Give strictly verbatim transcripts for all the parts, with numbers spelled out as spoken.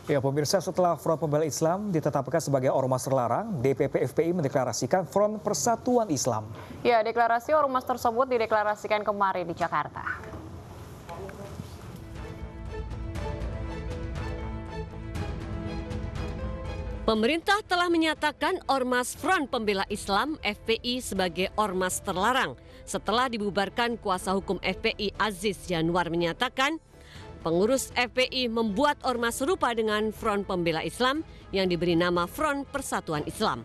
Ya pemirsa, setelah Front Pembela Islam ditetapkan sebagai ormas terlarang, D P P F P I mendeklarasikan Front Persatuan Islam. Ya, deklarasi ormas tersebut dideklarasikan kemarin di Jakarta. Pemerintah telah menyatakan Ormas Front Pembela Islam F P I sebagai ormas terlarang setelah dibubarkan kuasa hukum F P I Aziz Januar menyatakan pengurus F P I membuat ormas serupa dengan Front Pembela Islam yang diberi nama Front Persatuan Islam.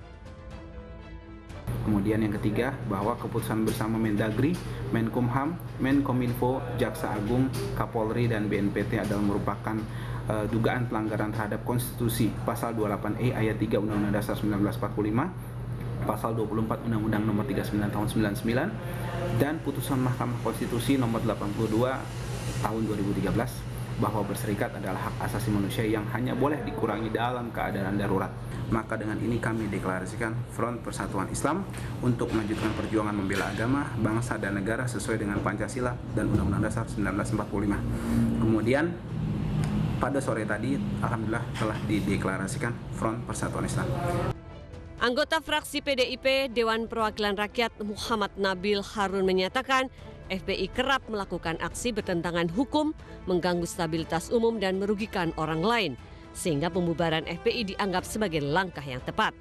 Kemudian yang ketiga, bahwa keputusan bersama Mendagri, Menkumham, Menkominfo, Jaksa Agung, Kapolri, dan B N P T adalah merupakan uh, dugaan pelanggaran terhadap konstitusi pasal dua puluh delapan E ayat tiga Undang-Undang Dasar seribu sembilan ratus empat puluh lima, pasal dua puluh empat Undang-Undang Nomor tiga puluh sembilan Tahun sembilan puluh sembilan, dan putusan Mahkamah Konstitusi Nomor delapan puluh dua Tahun dua ribu tiga belas bahwa berserikat adalah hak asasi manusia yang hanya boleh dikurangi dalam keadaan darurat. Maka dengan ini kami deklarasikan Front Persatuan Islam untuk melanjutkan perjuangan membela agama, bangsa, dan negara sesuai dengan Pancasila dan Undang-Undang Dasar seribu sembilan ratus empat puluh lima. Kemudian pada sore tadi, alhamdulillah telah dideklarasikan Front Persatuan Islam. Anggota fraksi P D I P Dewan Perwakilan Rakyat Muhammad Nabil Harun menyatakan F P I kerap melakukan aksi bertentangan hukum, mengganggu stabilitas umum dan merugikan orang lain, sehingga pembubaran F P I dianggap sebagai langkah yang tepat.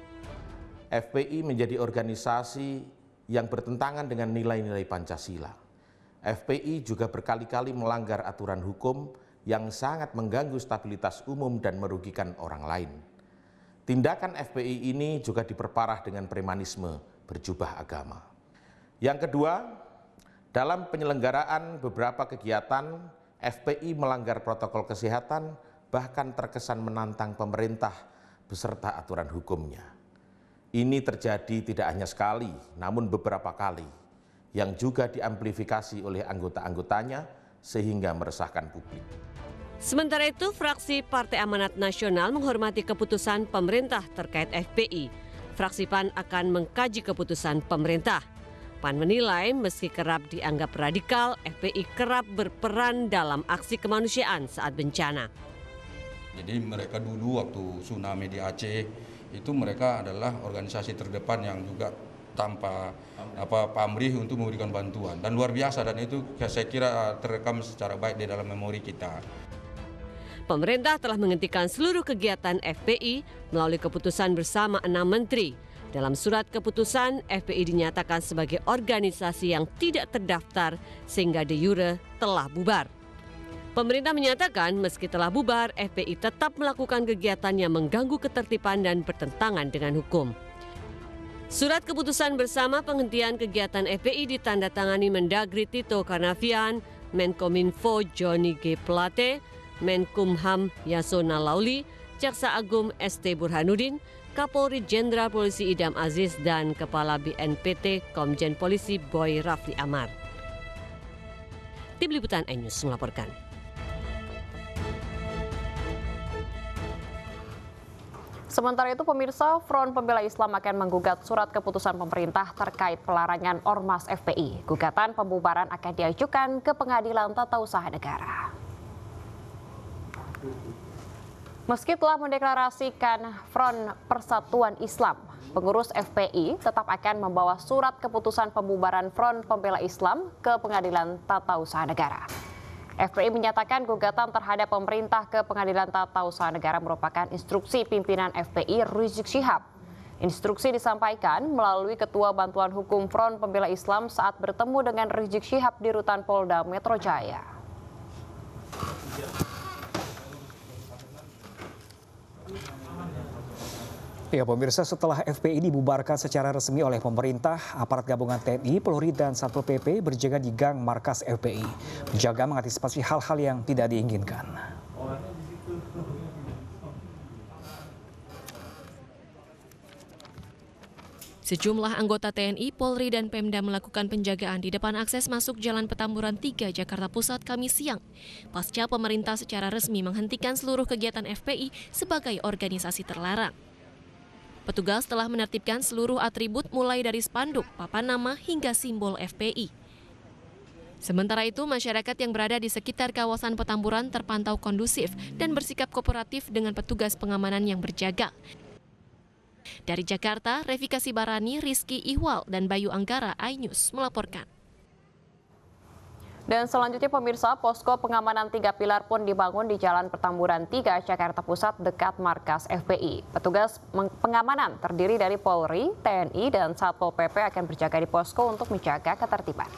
F P I menjadi organisasi yang bertentangan dengan nilai-nilai Pancasila. F P I juga berkali-kali melanggar aturan hukum yang sangat mengganggu stabilitas umum dan merugikan orang lain. Tindakan F P I ini juga diperparah dengan premanisme berjubah agama. Yang kedua, dalam penyelenggaraan beberapa kegiatan, F P I melanggar protokol kesehatan, bahkan terkesan menantang pemerintah beserta aturan hukumnya. Ini terjadi tidak hanya sekali, namun beberapa kali, yang juga diamplifikasi oleh anggota-anggotanya sehingga meresahkan publik. Sementara itu, fraksi Partai Amanat Nasional menghormati keputusan pemerintah terkait F P I. Fraksi P A N akan mengkaji keputusan pemerintah. P A N menilai meski kerap dianggap radikal, F P I kerap berperan dalam aksi kemanusiaan saat bencana. Jadi mereka dulu waktu tsunami di Aceh itu mereka adalah organisasi terdepan yang juga tanpa apa pamrih untuk memberikan bantuan dan luar biasa, dan itu saya kira terekam secara baik di dalam memori kita. Pemerintah telah menghentikan seluruh kegiatan F P I melalui keputusan bersama enam menteri. Dalam surat keputusan, F P I dinyatakan sebagai organisasi yang tidak terdaftar sehingga de jure telah bubar. Pemerintah menyatakan meski telah bubar, F P I tetap melakukan kegiatan yang mengganggu ketertiban dan bertentangan dengan hukum. Surat keputusan bersama penghentian kegiatan F P I ditandatangani Mendagri Tito Karnavian, Menkominfo Johnny G. Plate, Menkumham Yasona Lauli, Jaksa Agung S T Burhanuddin, Kapolri Jenderal Polisi Idam Aziz, dan Kepala B N P T Komjen Polisi Boy Rafli Amar. Tim Liputan iNews melaporkan. Sementara itu, pemirsa, Front Pembela Islam akan menggugat surat keputusan pemerintah terkait pelarangan Ormas F P I. Gugatan pembubaran akan diajukan ke Pengadilan Tata Usaha Negara. Meski telah mendeklarasikan Front Persatuan Islam, pengurus F P I tetap akan membawa surat keputusan pembubaran Front Pembela Islam ke Pengadilan Tata Usaha Negara. F P I menyatakan gugatan terhadap pemerintah ke Pengadilan Tata Usaha Negara merupakan instruksi pimpinan F P I Rizik Syihab. Instruksi disampaikan melalui Ketua Bantuan Hukum Front Pembela Islam saat bertemu dengan Rizik Syihab di Rutan Polda Metro Jaya. Ya pemirsa, setelah F P I dibubarkan secara resmi oleh pemerintah, aparat gabungan T N I, Polri, dan Satpol P P berjaga di gang markas F P I, menjaga mengantisipasi hal-hal yang tidak diinginkan. Sejumlah anggota T N I, Polri, dan Pemda melakukan penjagaan di depan akses masuk Jalan Petamburan tiga, Jakarta Pusat, Kamis siang. Pasca pemerintah secara resmi menghentikan seluruh kegiatan F P I sebagai organisasi terlarang. Petugas telah menertibkan seluruh atribut mulai dari spanduk, papan nama, hingga simbol F P I. Sementara itu, masyarakat yang berada di sekitar kawasan Petamburan terpantau kondusif dan bersikap kooperatif dengan petugas pengamanan yang berjaga. Dari Jakarta, Revikasi Barani, Rizky Ihwal, dan Bayu Anggara, iNews melaporkan. Dan selanjutnya pemirsa, posko pengamanan tiga pilar pun dibangun di Jalan Petamburan tiga, Jakarta Pusat dekat markas F P I. Petugas pengamanan terdiri dari Polri, T N I, dan Satpol P P akan berjaga di posko untuk menjaga ketertiban.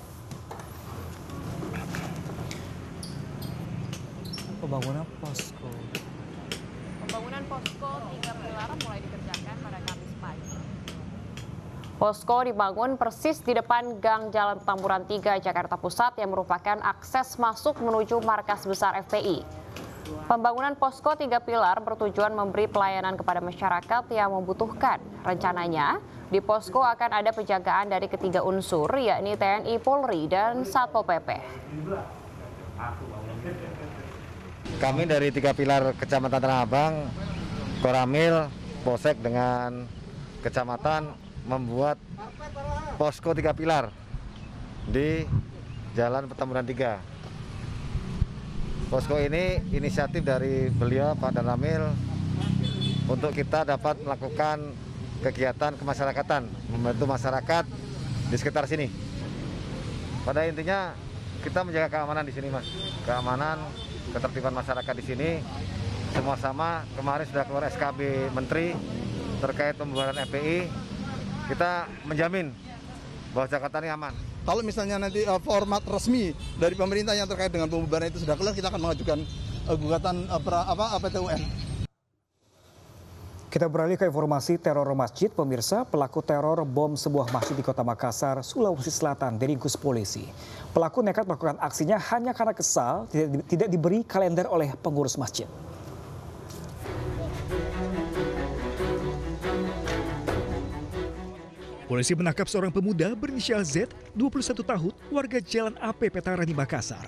Pembangunan posko. Pembangunan posko tiga pilar mulai dikerjakan pada Kamis pagi. Posko dibangun persis di depan Gang Jalan Petamburan tiga, Jakarta Pusat yang merupakan akses masuk menuju markas besar F P I. Pembangunan posko tiga pilar bertujuan memberi pelayanan kepada masyarakat yang membutuhkan. Rencananya, di posko akan ada penjagaan dari ketiga unsur, yakni T N I, Polri, dan Satpol P P. Kami dari tiga pilar Kecamatan Tanah Abang, Koramil, Polsek dengan Kecamatan membuat posko tiga pilar di Jalan Petamburan tiga. Posko ini inisiatif dari beliau Pak Danramil untuk kita dapat melakukan kegiatan kemasyarakatan, membantu masyarakat di sekitar sini. Pada intinya kita menjaga keamanan di sini, Mas. Keamanan, ketertiban masyarakat di sini. Semua sama. Kemarin sudah keluar S K B Menteri terkait pembubaran F P I. Kita menjamin bahwa Jakarta ini aman. Kalau misalnya nanti uh, format resmi dari pemerintah yang terkait dengan pembubaran itu sudah keluar, kita akan mengajukan uh, gugatan uh, pra, apa, P T U N. Kita beralih ke informasi teror masjid. Pemirsa, pelaku teror bom sebuah masjid di Kota Makassar, Sulawesi Selatan diringkus polisi. Pelaku nekat melakukan aksinya hanya karena kesal tidak, tidak diberi kalender oleh pengurus masjid. Polisi menangkap seorang pemuda berinisial Z, dua puluh satu tahun, warga Jalan A P Petarani, Makassar.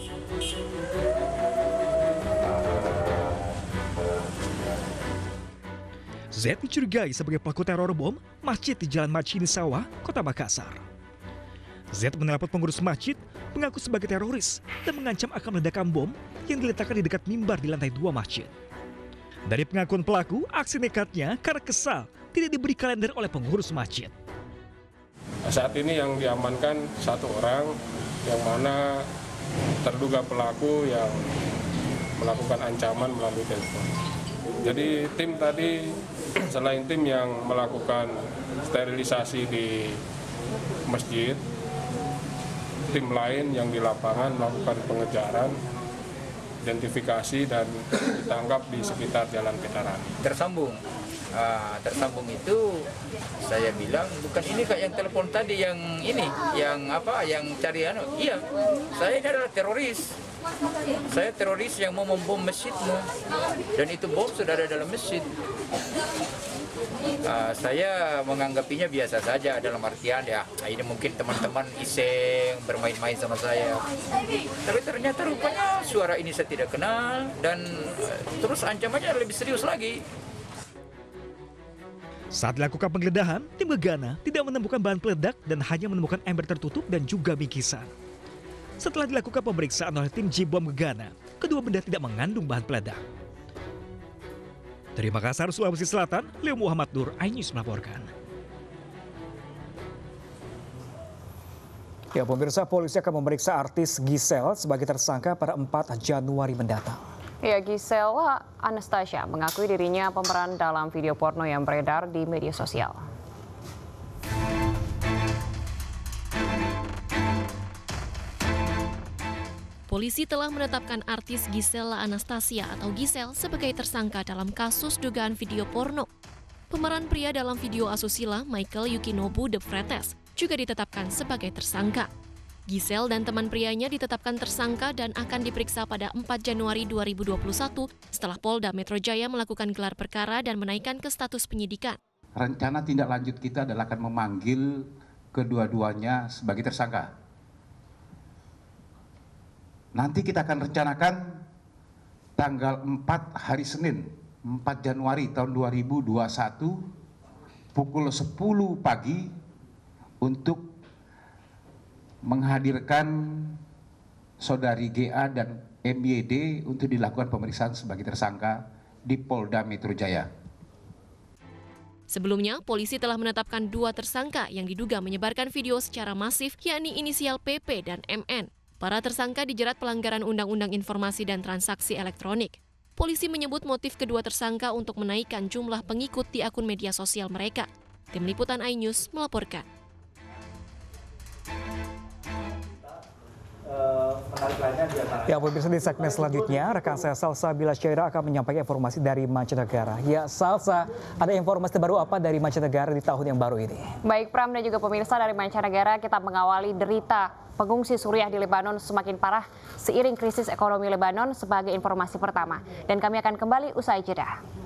Z dicurigai sebagai pelaku teror bom masjid di Jalan Macini Sawah, Kota Makassar. Z menelpon pengurus masjid, mengaku sebagai teroris dan mengancam akan meledakan bom yang diletakkan di dekat mimbar di lantai dua masjid. Dari pengakuan pelaku, aksi nekatnya karena kesal tidak diberi kalender oleh pengurus masjid. Saat ini yang diamankan satu orang yang mana terduga pelaku yang melakukan ancaman melalui telepon. Jadi tim tadi selain tim yang melakukan sterilisasi di masjid, tim lain yang di lapangan melakukan pengejaran, identifikasi dan ditangkap di sekitar Jalan Petarani. Tersambung. Uh, tersambung itu saya bilang bukan ini kayak yang telepon tadi yang ini yang apa yang cari anu iya saya ini adalah teroris saya teroris yang mau membom masjidmu dan itu bom sudah ada dalam masjid. Uh, saya menganggapinya biasa saja dalam artian ya ini mungkin teman-teman iseng bermain-main sama saya, tapi ternyata rupanya suara ini saya tidak kenal dan uh, terus ancamannya lebih serius lagi. Saat dilakukan penggeledahan, tim Gegana tidak menemukan bahan peledak dan hanya menemukan ember tertutup dan juga bingkisan. Setelah dilakukan pemeriksaan oleh tim Jibom Gegana, kedua benda tidak mengandung bahan peledak. Dari Makassar, Sulawesi Selatan, Leo Muhammad Nur, iNews melaporkan. Ya, pemirsa, polisi akan memeriksa artis Giselle sebagai tersangka pada empat Januari mendatang. Ya, Giselle Anastasia mengakui dirinya pemeran dalam video porno yang beredar di media sosial. Polisi telah menetapkan artis Giselle Anastasia atau Giselle sebagai tersangka dalam kasus dugaan video porno. Pemeran pria dalam video asusila Michael Yukinobu De Fretes juga ditetapkan sebagai tersangka. Giselle dan teman prianya ditetapkan tersangka dan akan diperiksa pada empat Januari dua ribu dua puluh satu setelah Polda Metro Jaya melakukan gelar perkara dan menaikkan ke status penyidikan. Rencana tindak lanjut kita adalah akan memanggil kedua-duanya sebagai tersangka. Nanti kita akan rencanakan tanggal empat hari Senin, empat Januari tahun dua ribu dua puluh satu pukul sepuluh pagi untuk menghadirkan saudari G A dan M Y D untuk dilakukan pemeriksaan sebagai tersangka di Polda Metro Jaya. Sebelumnya, polisi telah menetapkan dua tersangka yang diduga menyebarkan video secara masif, yakni inisial P P dan M N. Para tersangka dijerat pelanggaran Undang-Undang Informasi dan Transaksi Elektronik. Polisi menyebut motif kedua tersangka untuk menaikkan jumlah pengikut di akun media sosial mereka. Tim Liputan iNews melaporkan. Ya, pemirsa, di segmen selanjutnya, rekan saya Salsa Bila Syaira akan menyampaikan informasi dari mancanegara. Ya, Salsa, ada informasi terbaru apa dari mancanegara di tahun yang baru ini? Baik, Pram dan juga pemirsa, dari mancanegara kita mengawali derita pengungsi Suriah di Lebanon semakin parah seiring krisis ekonomi Lebanon sebagai informasi pertama. Dan kami akan kembali usai jeda.